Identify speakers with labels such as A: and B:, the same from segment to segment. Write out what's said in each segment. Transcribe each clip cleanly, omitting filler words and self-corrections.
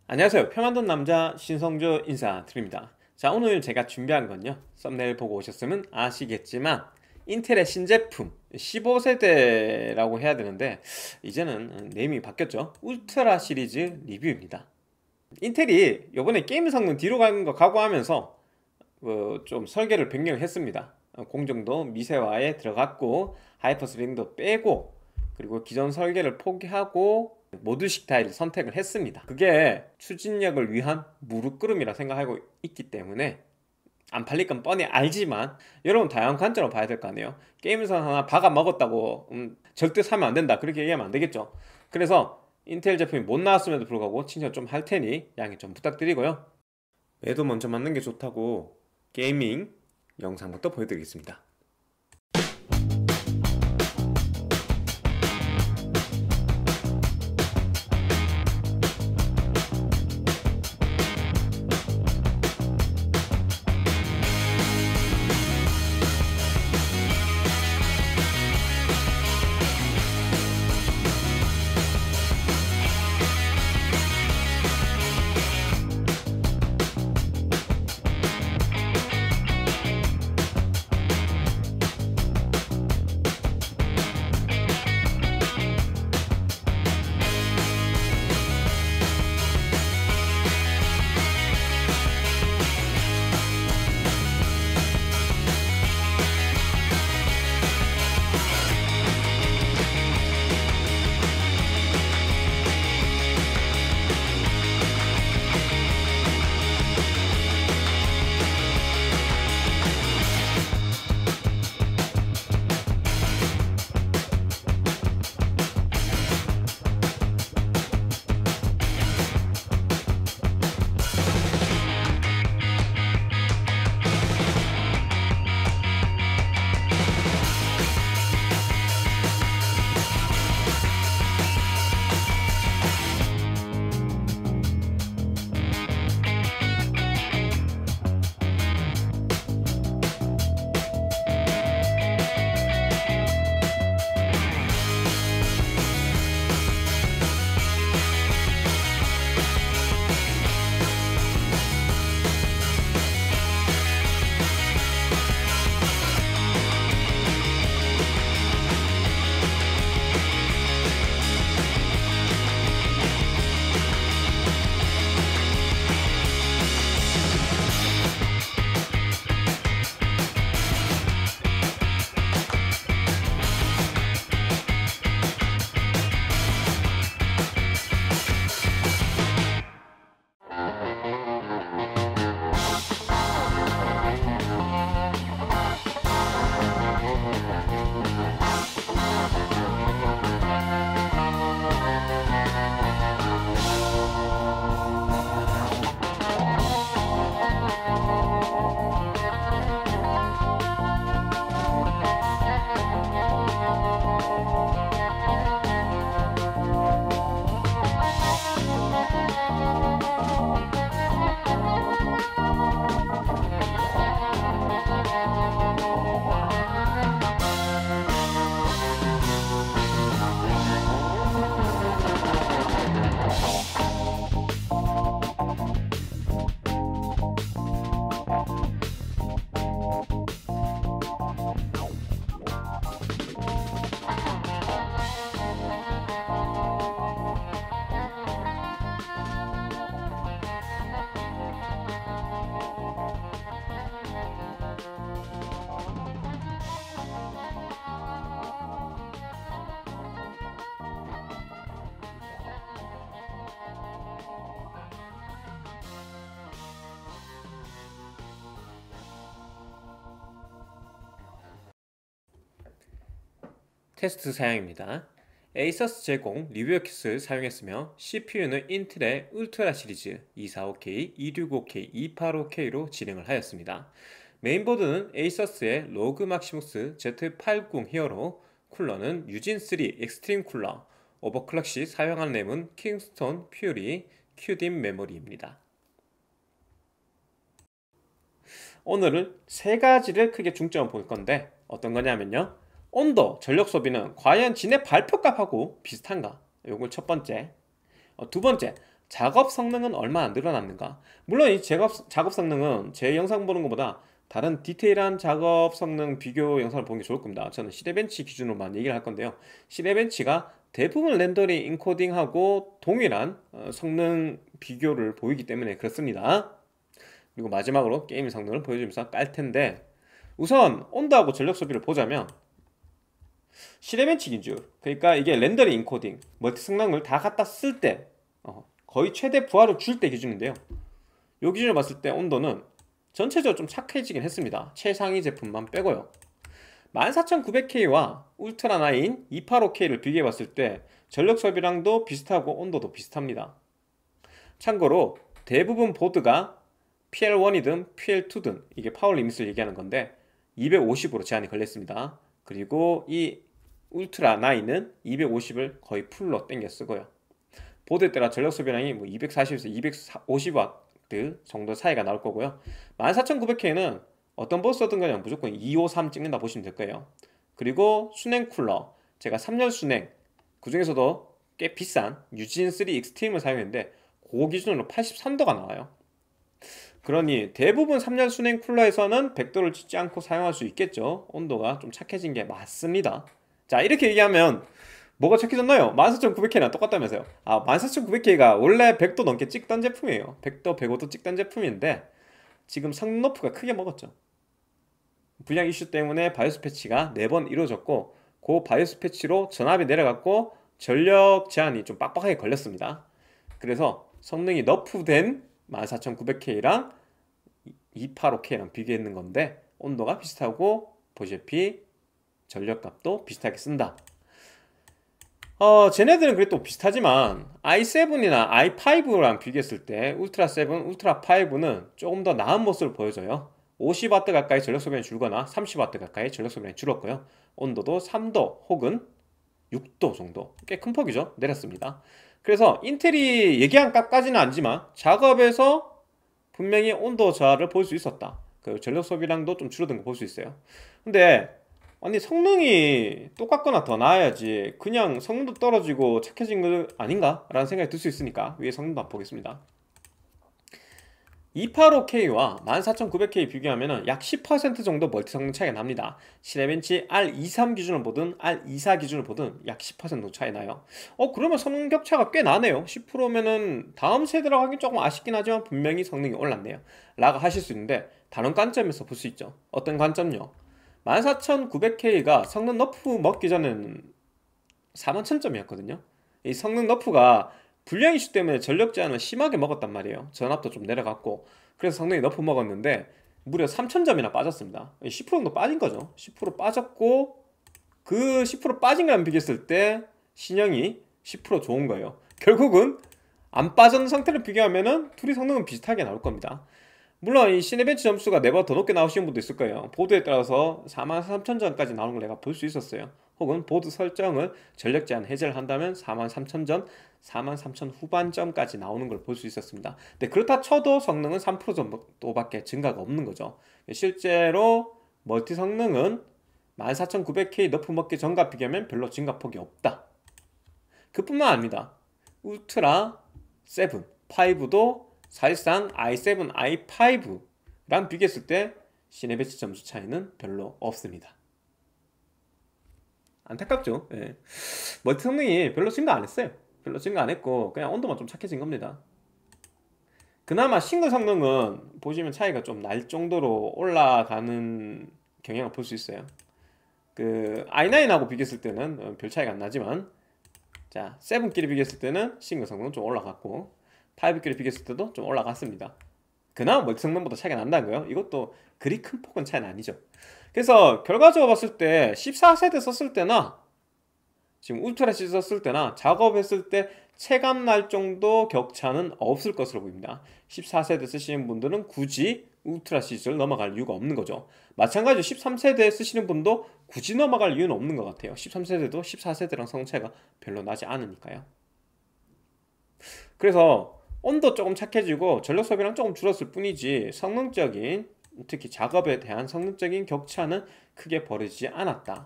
A: 안녕하세요. 표 만든 남자 신성조 인사드립니다. 자, 오늘 제가 준비한 건요, 썸네일 보고 오셨으면 아시겠지만 인텔의 신제품 15세대라고 해야 되는데 이제는 네임이 바뀌었죠. 울트라 시리즈 리뷰입니다. 인텔이 이번에 게임 성능 뒤로 가는 거 각오하면서 좀 설계를 변경을 했습니다. 공정도 미세화에 들어갔고 하이퍼 스림도 빼고, 그리고 기존 설계를 포기하고 모듈식 타일을 선택을 했습니다. 그게 추진력을 위한 무릎꿇음이라 생각하고 있기 때문에 안 팔릴 건 뻔히 알지만, 여러분 다양한 관점으로 봐야 될 거 아니에요. 게임에서 하나 박아 먹었다고 절대 사면 안 된다 그렇게 얘기하면 안 되겠죠. 그래서 인텔 제품이 못 나왔음에도 불구하고 칭찬 좀 할 테니 양해 좀 부탁드리고요. 매도 먼저 맞는 게 좋다고 게이밍 영상부터 보여드리겠습니다. 테스트 사양입니다. 에이서스 제공 리뷰어 킷을 사용했으며 CPU는 인텔의 울트라 시리즈 245K, 265K, 285K로 진행을 하였습니다. 메인보드는 에이서스의 로그 막시무스 Z80 히어로, 쿨러는 유진3 익스트림 쿨러, 오버클럭 시 사용한 램은 킹스톤 퓨리 QDIM 메모리입니다. 오늘은 세 가지를 크게 중점을 볼 건데 어떤 거냐면요, 온도, 전력 소비는 과연 지네 발표값하고 비슷한가? 요걸 첫 번째. 두 번째, 작업 성능은 얼마나 늘어났는가? 물론 이 작업 성능은 제 영상 보는 것보다 다른 디테일한 작업 성능 비교 영상을 보는 게 좋을 겁니다. 저는 시대벤치 기준으로만 얘기를 할 건데요. 시대벤치가 대부분 렌더링, 인코딩하고 동일한 성능 비교를 보이기 때문에 그렇습니다. 그리고 마지막으로 게임 성능을 보여주면서 깔 텐데, 우선 온도하고 전력 소비를 보자면 시대벤치 기준, 그러니까 이게 렌더링, 인코딩, 멀티 성능을 다 갖다 쓸 때 거의 최대 부하를 줄 때 기준인데요. 이 기준을 봤을 때 온도는 전체적으로 좀 착해지긴 했습니다. 최상위 제품만 빼고요. 14900K와 울트라 9 285K를 비교해 봤을 때 전력 소비량도 비슷하고 온도도 비슷합니다. 참고로 대부분 보드가 PL1이든 PL2든, 이게 파워 리밋을 얘기하는 건데 250으로 제한이 걸렸습니다. 그리고 이 울트라 9은 250을 거의 풀로 땡겨 쓰고요. 보드에 따라 전력 소비량이 뭐 240에서 250W 정도 차이가 나올 거고요. 14900K는 어떤 보드 쓰든 그냥 무조건 253 찍는다 보시면 될 거예요. 그리고 순행 쿨러, 제가 3열 순행, 그 중에서도 꽤 비싼 유진 3 익스트림을 사용했는데 그 기준으로 83도가 나와요. 그러니 대부분 3열 순행 쿨러에서는 100도를 찍지 않고 사용할 수 있겠죠. 온도가 좀 착해진 게 맞습니다. 자, 이렇게 얘기하면 뭐가 착해졌나요? 14900K랑 똑같다면서요. 14900K가 원래 100도 넘게 찍던 제품이에요. 100도, 105도 찍던 제품인데 지금 성능 너프가 크게 먹었죠. 불량 이슈 때문에 바이오스 패치가 4번 이루어졌고, 그 바이오스 패치로 전압이 내려갔고 전력 제한이 좀 빡빡하게 걸렸습니다. 그래서 성능이 너프된 14900K랑 285K랑 비교했는 건데 온도가 비슷하고 보시다시피 전력값도 비슷하게 쓴다. 쟤네들은 그래도 비슷하지만 i7이나 i5랑 비교했을 때 울트라 7, 울트라 5는 조금 더 나은 모습을 보여줘요. 50W 가까이 전력 소비량이 줄거나 30W 가까이 전력 소비량이 줄었고요. 온도도 3도 혹은 6도 정도, 꽤 큰 폭이죠, 내렸습니다. 그래서 인텔이 얘기한 값까지는 아니지만 작업에서 분명히 온도 저하를 볼 수 있었다. 그 전력 소비량도 좀 줄어든 거 볼 수 있어요. 근데 아니, 성능이 똑같거나 더 나아야지 그냥 성능도 떨어지고 착해진 거 아닌가? 라는 생각이 들 수 있으니까 위에 성능도 한번 보겠습니다. 285K와 14900K 비교하면 약 10% 정도 멀티 성능 차이가 납니다. 시네벤치 R23 기준을 보든 R24 기준을 보든 약 10% 정도 차이 나요. 그러면 성능 격차가 꽤 나네요. 10%면은 다음 세대라고 하긴 조금 아쉽긴 하지만 분명히 성능이 올랐네요 라고 하실 수 있는데, 다른 관점에서 볼 수 있죠. 어떤 관점요? 14900K가 성능 너프 먹기 전에는 41000점이었거든요 이 성능 너프가 불량 이슈 때문에 전력 제한을 심하게 먹었단 말이에요. 전압도 좀 내려갔고, 그래서 성능이 너프 먹었는데 무려 3000점이나 빠졌습니다. 10% 정도 빠진 거죠. 10% 빠졌고, 그 10% 빠진 거랑 비교했을 때 신형이 10% 좋은 거예요. 결국은 안 빠진 상태를 비교하면은 둘이 성능은 비슷하게 나올 겁니다. 물론 이 시네벤치 점수가 4번 더 높게 나오시는 분도 있을 거예요. 보드에 따라서 43000점까지 나오는 걸 내가 볼 수 있었어요. 혹은 보드 설정을 전력 제한 해제를 한다면 43000점, 43000 후반점까지 나오는 걸 볼 수 있었습니다. 근데 그렇다 쳐도 성능은 3% 정도밖에 증가가 없는 거죠. 실제로 멀티 성능은 14900K 너프 먹기 전과 비교하면 별로 증가폭이 없다. 그뿐만 아닙니다. 울트라 7, 5도 사실상 i7, i5랑 비교했을 때 시네벤치 점수 차이는 별로 없습니다. 안타깝죠. 예. 멀티 성능이 별로 증가 안 했어요. 별로 증가 안 했고 그냥 온도만 좀 착해진 겁니다. 그나마 싱글 성능은 보시면 차이가 좀 날 정도로 올라가는 경향을 볼 수 있어요. 그 i9하고 비교했을 때는 별 차이가 안 나지만, 자, 7끼리 비교했을 때는 싱글 성능은 좀 올라갔고 5끼리 비교했을 때도 좀 올라갔습니다. 그나마 멀티 성능보다 차이가 난다는 거예요. 이것도 그리 큰 폭은 차이는 아니죠. 그래서 결과적으로 봤을 때 14세대 썼을 때나 지금 울트라 시리즈 썼을 때나 작업했을 때 체감 날 정도 격차는 없을 것으로 보입니다. 14세대 쓰시는 분들은 굳이 울트라 시리즈를 넘어갈 이유가 없는 거죠. 마찬가지로 13세대 쓰시는 분도 굳이 넘어갈 이유는 없는 것 같아요. 13세대도 14세대랑 성능 차이가 별로 나지 않으니까요. 그래서 온도 조금 착해지고 전력 소비량 조금 줄었을 뿐이지 성능적인, 특히 작업에 대한 성능적인 격차는 크게 벌어지지 않았다.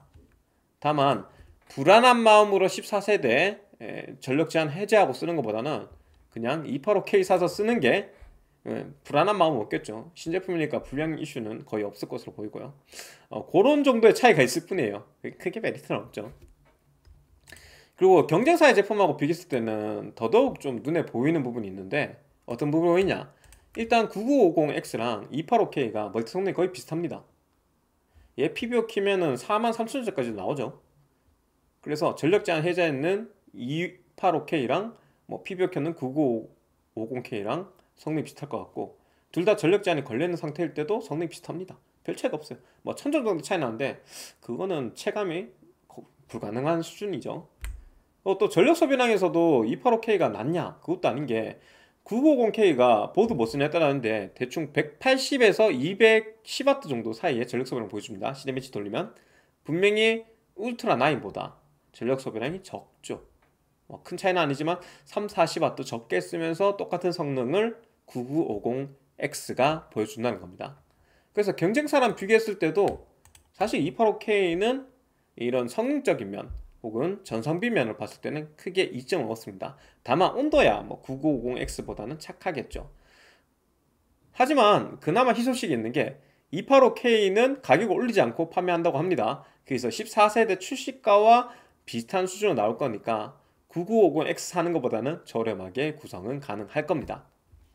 A: 다만 불안한 마음으로 14세대 전력 제한 해제하고 쓰는 것보다는 그냥 285K 사서 쓰는 게 불안한 마음은 없겠죠. 신제품이니까 불량 이슈는 거의 없을 것으로 보이고요. 그런 정도의 차이가 있을 뿐이에요. 크게 메리트는 없죠. 그리고 경쟁사의 제품하고 비교했을 때는 더더욱 좀 눈에 보이는 부분이 있는데 어떤 부분이 있냐? 일단 9950X랑 285K가 멀티 성능이 거의 비슷합니다. 얘 PBO 키면은 43,000원까지 나오죠. 그래서 전력 제한 해제했는 285K랑 뭐 PBO 켜는 9950K랑 성능이 비슷할 것 같고, 둘 다 전력 제한이 걸려있는 상태일 때도 성능이 비슷합니다. 별 차이가 없어요. 뭐 1000점 정도 차이 나는데 그거는 체감이 불가능한 수준이죠. 또 전력 소비량에서도 285K가 낫냐? 그것도 아닌 게 950K가 보드 뭐 쓰냐에 따라하는데 대충 180에서 210W 정도 사이에 전력 소비량 보여줍니다. 시네매치 돌리면 분명히 울트라 9보다 전력 소비량이 적죠. 큰 차이는 아니지만 3, 40W 적게 쓰면서 똑같은 성능을 9950X가 보여준다는 겁니다. 그래서 경쟁사랑 비교했을 때도 사실 285K는 이런 성능적인 면 혹은 전성비 면을 봤을 때는 크게 이점은 없습니다. 다만 온도야 뭐 9950X보다는 착하겠죠. 하지만 그나마 희소식이 있는 게 285K는 가격을 올리지 않고 판매한다고 합니다. 그래서 14세대 출시가와 비슷한 수준으로 나올 거니까 9950X 사는 것보다는 저렴하게 구성은 가능할 겁니다.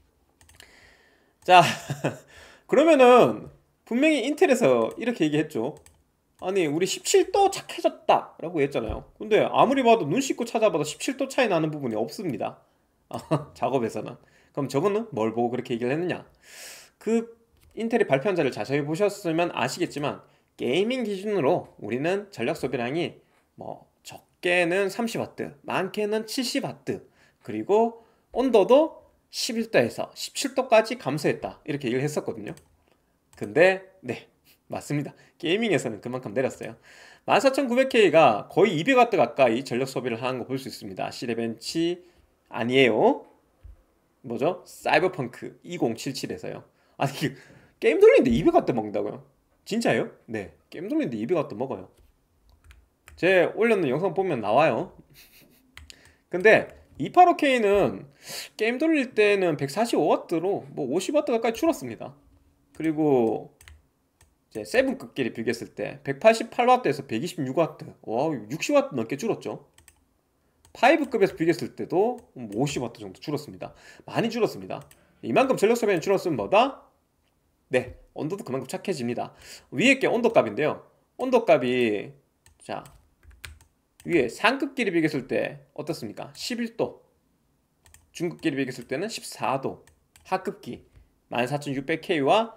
A: 자, 그러면은 분명히 인텔에서 이렇게 얘기했죠. 아니 우리 17도 착해졌다 라고 했잖아요. 근데 아무리 봐도 눈 씻고 찾아봐도 17도 차이 나는 부분이 없습니다. 작업에서는. 그럼 저거는 뭘 보고 그렇게 얘기를 했느냐? 그 인텔이 발표한 자를 자세히 보셨으면 아시겠지만 게이밍 기준으로 우리는 전력 소비량이 뭐 적게는 30W, 많게는 70W, 그리고 온도도 11도에서 17도까지 감소했다 이렇게 얘기를 했었거든요. 근데 네, 맞습니다. 게이밍에서는 그만큼 내렸어요. 14900K가 거의 200W 가까이 전력 소비를 하는 거 볼 수 있습니다. 시대벤치 아니에요. 뭐죠? 사이버펑크 2077에서요. 아니 게임 돌리는데 200W 먹는다고요? 진짜요? 네, 게임 돌리는데 200W 먹어요. 제 올렸는 영상 보면 나와요. 근데 285K는 게임 돌릴 때는 145W로 뭐 50W 가까이 줄었습니다. 그리고 이제 세븐급끼리 비교했을 때 188W에서 126W, 와 60W 넘게 줄었죠. 5급에서 비교했을 때도 50W 정도 줄었습니다. 많이 줄었습니다. 이만큼 전력 소비는 줄었으면 뭐다? 네, 온도도 그만큼 착해집니다. 위에 게 온도값인데요. 온도값이 자 위에 상급끼리 비교했을 때 어떻습니까? 11도, 중급끼리 비교했을 때는 14도, 하급기 14600K와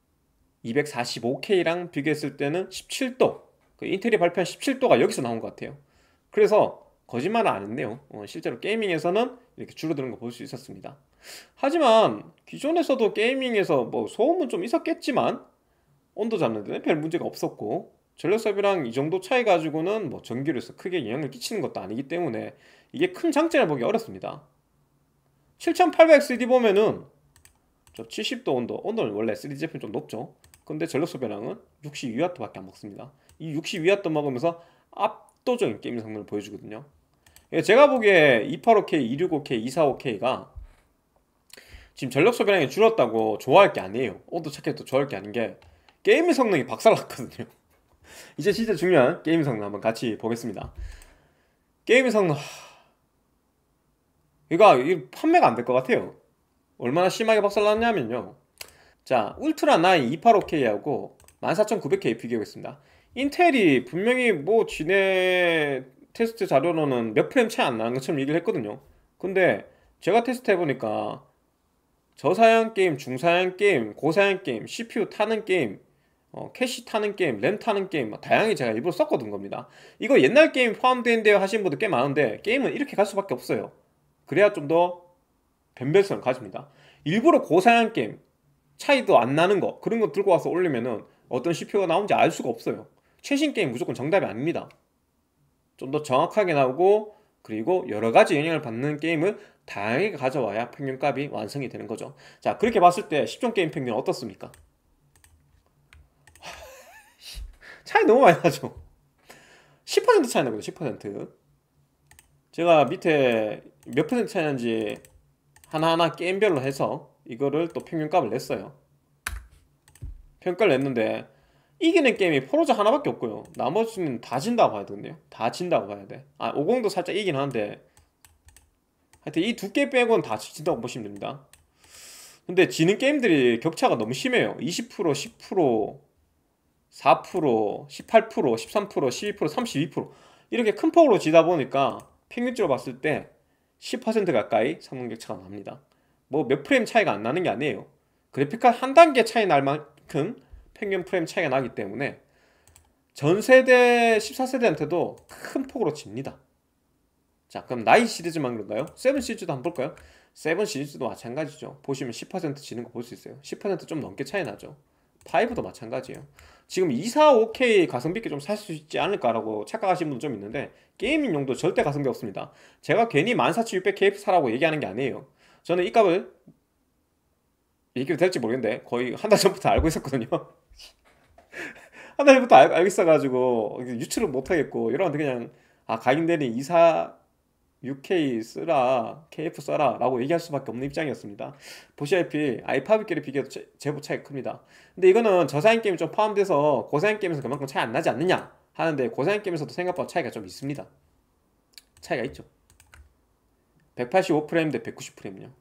A: 245K랑 비교했을 때는 17도. 그 인텔이 발표한 17도가 여기서 나온 것 같아요. 그래서 거짓말은 안 했네요. 실제로 게이밍에서는 이렇게 줄어드는 거 볼 수 있었습니다. 하지만 기존에서도 게이밍에서 뭐 소음은 좀 있었겠지만 온도 잡는 데는 별 문제가 없었고, 전력 소비랑 이 정도 차이 가지고는 뭐 전기료에서 크게 영향을 끼치는 것도 아니기 때문에 이게 큰 장점을 보기 어렵습니다. 7800XD 보면은 저 70도 온도는 원래 3D 제품이 좀 높죠. 근데 전력 소비량은 62W밖에 안 먹습니다. 이 62W 먹으면서 압도적인 게임 성능을 보여주거든요. 제가 보기에 285K, 265K, 245K가 지금 전력 소비량이 줄었다고 좋아할 게 아니에요. 온도 착해도 좋아할 게 아닌 게 게임 성능이 박살났거든요. 이제 진짜 중요한 게임 성능 한번 같이 보겠습니다. 게임 성능 이거 판매가 안 될 것 같아요. 얼마나 심하게 박살났냐면요. 자, 울트라 9 285K하고 14900K 비교하겠습니다. 인텔이 분명히 뭐 지네 테스트 자료로는 몇 프레임 차이 안 나는 것처럼 얘기를 했거든요. 근데 제가 테스트 해보니까 저사양 게임, 중사양 게임, 고사양 게임, CPU 타는 게임, 캐시 타는 게임, 램 타는 게임 다양하게 제가 일부러 썼거든 겁니다. 이거 옛날 게임 포함된대요 하시는 분들 꽤 많은데 게임은 이렇게 갈 수밖에 없어요. 그래야 좀 더 변별성을 가집니다. 일부러 고사양 게임 차이도 안 나는 거 그런 거 들고 와서 올리면은 어떤 CPU가 나온지 알 수가 없어요. 최신 게임 무조건 정답이 아닙니다. 좀 더 정확하게 나오고 그리고 여러 가지 영향을 받는 게임을 다양하게 가져와야 평균값이 완성이 되는 거죠. 자, 그렇게 봤을 때 10종 게임 평균은 어떻습니까? 차이 너무 많이 나죠. 10% 차이 나거든요. 10%. 제가 밑에 몇 퍼센트 차이 나는지 하나하나 게임별로 해서 이거를 또 평균값을 냈어요. 평가를 냈는데 이기는 게임이 포르자 하나밖에 없고요. 나머지는 다 진다고 봐야 되겠네요. 다 진다고 봐야 돼. 50도 살짝 이긴 하는데 하여튼 이 두 개 빼고는 다 진다고 보시면 됩니다. 근데 지는 게임들이 격차가 너무 심해요. 20%, 10%, 4%, 18%, 13%, 12%, 32% 이렇게 큰 폭으로 지다 보니까 평균적으로 봤을 때 10% 가까이 성능 격차가 납니다. 뭐 몇 프레임 차이가 안 나는 게 아니에요. 그래픽카드 한 단계 차이 날 만큼 평균 프레임 차이가 나기 때문에 전 세대 14세대한테도 큰 폭으로 집니다. 자, 그럼 나이 시리즈만 그런가요? 세븐 시리즈도 한번 볼까요? 세븐 시리즈도 마찬가지죠. 보시면 10% 지는 거 볼 수 있어요. 10% 좀 넘게 차이 나죠. 5도 마찬가지예요. 지금 245K 가성비 있게 좀 살 수 있지 않을까라고 착각하시는 분도 좀 있는데 게이밍 용도 절대 가성비 없습니다. 제가 괜히 14600KF 사라고 얘기하는 게 아니에요. 저는 이 값을 얘기도 될지 모르겠는데 거의 한 달 전부터 알고 있었거든요. 한 달 전부터 알고 있어가지고 유출을 못하겠고 이러는데 그냥 가격대리 246K 쓰라 KF 써라 라고 얘기할 수밖에 없는 입장이었습니다. 보시다시피 i5끼리 비교해도 제법 차이가 큽니다. 근데 이거는 저사양 게임이 좀 포함돼서 고사양 게임에서 그만큼 차이 안 나지 않느냐 하는데 고사양 게임에서도 생각보다 차이가 좀 있습니다. 차이가 있죠. 185프레임 대 190프레임요.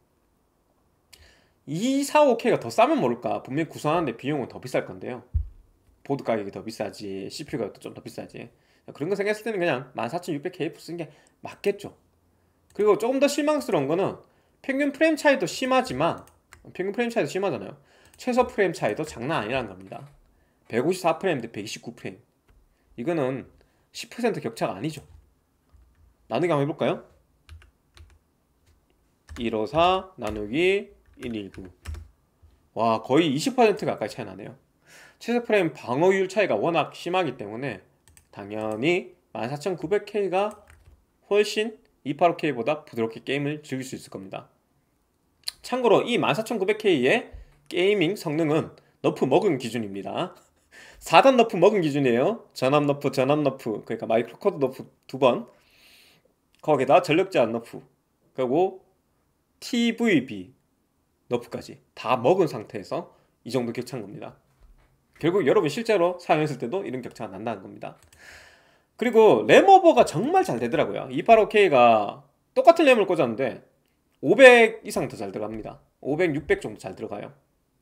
A: 245K가 더 싸면 모를까. 분명히 구성하는데 비용은 더 비쌀 건데요. 보드 가격이 더 비싸지, CPU 가격도 좀 더 비싸지. 그런 거 생각했을 때는 그냥 14600KF 쓰는 게 맞겠죠. 그리고 조금 더 실망스러운 거는 평균 프레임 차이도 심하지만 평균 프레임 차이도 심하잖아요. 최소 프레임 차이도 장난 아니라는 겁니다. 154프레임 대 129프레임. 이거는 10% 격차가 아니죠. 나누기 한번 해볼까요? 154 나누기 119. 와, 거의 20% 가까이 차이 나네요. 최소 프레임 방어율 차이가 워낙 심하기 때문에 당연히 14900K가 훨씬 285K보다 부드럽게 게임을 즐길 수 있을 겁니다. 참고로 이 14900K의 게이밍 성능은 너프 먹은 기준입니다. 4단 너프 먹은 기준이에요. 전압 너프, 전압 너프, 그러니까 마이크로 코드 너프 2번, 거기다 전력 제한 너프, 그리고 TVB 너프까지 다 먹은 상태에서 이 정도 격차인 겁니다. 결국 여러분 실제로 사용했을 때도 이런 격차가 난다는 겁니다. 그리고 램 오버가 정말 잘 되더라고요. 285K가 똑같은 램을 꽂았는데 500 이상 더 잘 들어갑니다. 500, 600 정도 잘 들어가요.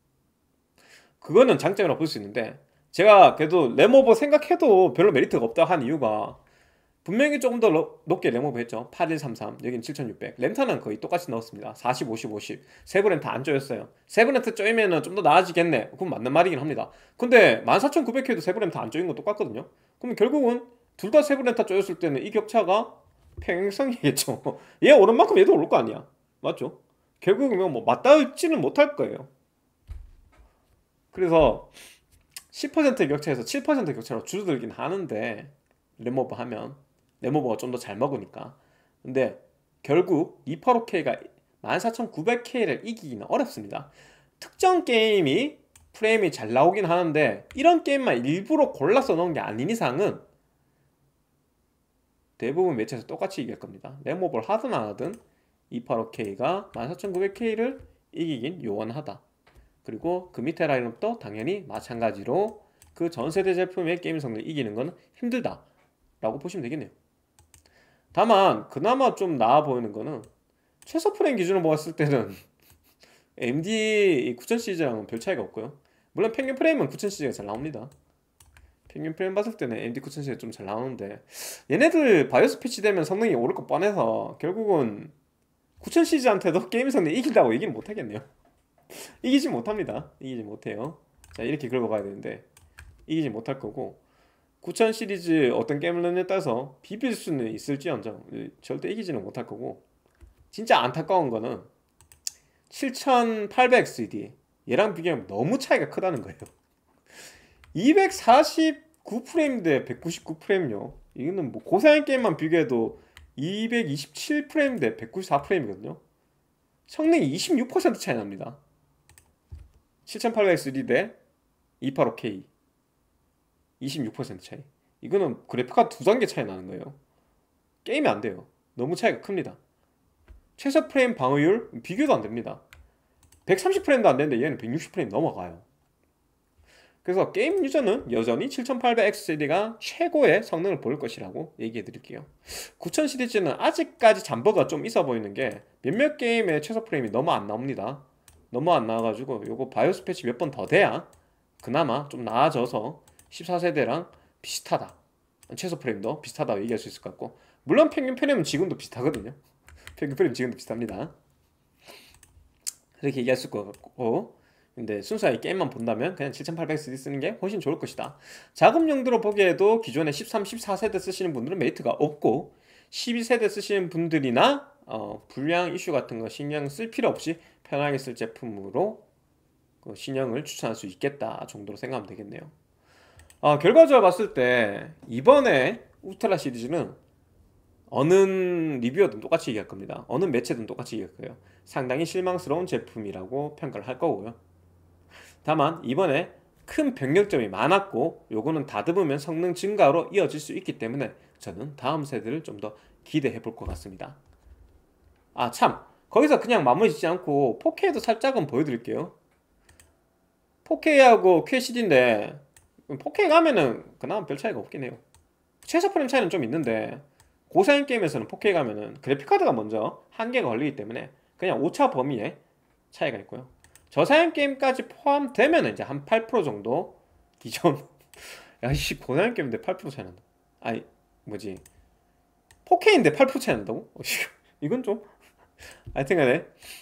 A: 그거는 장점이라고 볼 수 있는데 제가 그래도 램 오버 생각해도 별로 메리트가 없다 한 이유가 분명히 조금 더 높게 램 오버 했죠. 8133, 여긴 7600. 램타는 거의 똑같이 넣었습니다. 40, 50, 50. 세부 램타 안 쪼였어요. 세부 램타 쪼이면 좀 더 나아지겠네. 그건 맞는 말이긴 합니다. 근데 14900K도 세부 램타 안 쪼인 거 똑같거든요. 그럼 결국은 둘 다 세부 램타 쪼였을 때는 이 격차가 평행성이겠죠. 얘 오른 만큼 얘도 오를 거 아니야. 맞죠? 결국은 뭐 맞닿지는 못할 거예요. 그래서 10%의 격차에서 7% 격차로 줄어들긴 하는데 램 오버 하면 램오버가 좀 더 잘 먹으니까. 근데 결국 285K가 14900K를 이기기는 어렵습니다. 특정 게임이 프레임이 잘 나오긴 하는데 이런 게임만 일부러 골라서 넣은 게 아닌 이상은 대부분 매체에서 똑같이 이길 겁니다. 램오버를 하든 안 하든 285K가 14900K를 이기긴 요원하다. 그리고 그 밑에 라인업도 당연히 마찬가지로 그 전세대 제품의 게임 성능을 이기는 건 힘들다 라고 보시면 되겠네요. 다만 그나마 좀 나아 보이는 거는 최소 프레임 기준으로 보았을 때는 AMD 9000 시리즈랑은 별 차이가 없고요. 물론 평균 프레임은 9000 시리즈가 잘 나옵니다. 평균 프레임 봤을 때는 AMD 9000 시리즈가 좀 잘 나오는데 얘네들 바이오스 패치되면 성능이 오를 거 뻔해서 결국은 9000 시리즈한테도 게임 성능이 이긴다고 얘기는 못하겠네요. 이기지 못합니다. 이기지 못해요. 자, 이렇게 긁어가야 되는데 이기지 못할 거고 9000 시리즈 어떤 게임을 넣느냐에 따라서 비빌 수는 있을지언정 절대 이기지는 못할 거고 진짜 안타까운 거는 7800XD 얘랑 비교하면 너무 차이가 크다는 거예요. 249프레임 대 199프레임요. 이거는 뭐 고사양 게임만 비교해도 227프레임 대 194프레임이거든요. 성능이 26% 차이 납니다. 7800XD 대 285K 26% 차이. 이거는 그래픽카드 두 단계 차이 나는 거예요. 게임이 안 돼요. 너무 차이가 큽니다. 최저 프레임 방어율 비교도 안 됩니다. 130프레임도 안 되는데 얘는 160프레임 넘어가요. 그래서 게임 유저는 여전히 7800XCD가 최고의 성능을 보일 것이라고 얘기해 드릴게요. 9000 시리즈는 아직까지 잠버가 좀 있어 보이는 게 몇몇 게임의 최소 프레임이 너무 안 나옵니다. 너무 안 나와가지고 요거 바이오스 패치 몇 번 더 돼야 그나마 좀 나아져서 14세대랑 비슷하다, 최소 프레임도 비슷하다고 얘기할 수 있을 것 같고, 물론 평균 프레임은 지금도 비슷하거든요. 평균 프레임 지금도 비슷합니다. 그렇게 얘기할 수 있을 것 같고, 근데 순수하게 게임만 본다면 그냥 7800 쓰는 게 훨씬 좋을 것이다. 작업 용도로 보기에도 기존에 13, 14세대 쓰시는 분들은 메리트가 없고, 12세대 쓰시는 분들이나 불량 이슈 같은 거 신경 쓸 필요 없이 편하게 쓸 제품으로 그 신형을 추천할 수 있겠다 정도로 생각하면 되겠네요. 결과적으로 봤을 때 이번에 울트라 시리즈는 어느 리뷰어든 똑같이 얘기할 겁니다. 어느 매체든 똑같이 얘기할 거예요. 상당히 실망스러운 제품이라고 평가를 할 거고요. 다만 이번에 큰 변경점이 많았고 요거는 다듬으면 성능 증가로 이어질 수 있기 때문에 저는 다음 세대를 좀 더 기대해 볼 것 같습니다. 참, 거기서 그냥 마무리 짓지 않고 4K도 살짝은 보여드릴게요. 4K하고 QHD인데 4K 가면은 그나마 별 차이가 없긴 해요. 최소 프레임 차이는 좀 있는데 고사양 게임에서는 4K 가면은 그래픽카드가 먼저 한계가 걸리기 때문에 그냥 오차 범위에 차이가 있고요. 저사양 게임까지 포함되면 이제 한 8% 정도 기존 야이씨 고사양 게임인데 8% 차이 난다. 아니 뭐지 4K인데 8% 차이 난다고? 이건 좀 하여튼간에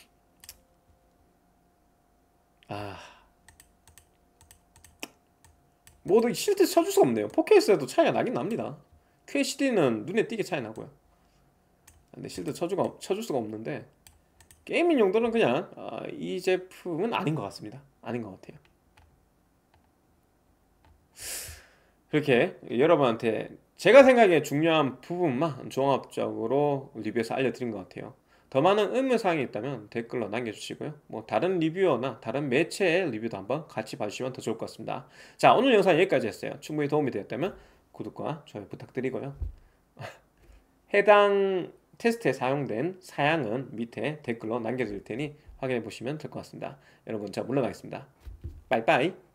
A: 뭐도 실드 쳐줄 수가 없네요. 4K에서도 차이가 나긴 납니다. QHD는 눈에 띄게 차이 나고요. 근데 실드 쳐줄 수가 없는데 게이밍 용도는 그냥 이 제품은 아닌 것 같습니다. 아닌 것 같아요. 그렇게 여러분한테 제가 생각에 중요한 부분만 종합적으로 리뷰에서 알려드린 것 같아요. 더 많은 의문사항이 있다면 댓글로 남겨주시고요. 뭐 다른 리뷰어나 다른 매체의 리뷰도 한번 같이 봐주시면 더 좋을 것 같습니다. 자, 오늘 영상 여기까지 했어요. 충분히 도움이 되었다면 구독과 좋아요 부탁드리고요. 해당 테스트에 사용된 사양은 밑에 댓글로 남겨드릴 테니 확인해 보시면 될 것 같습니다. 여러분, 자 물러나겠습니다. 빠이빠이.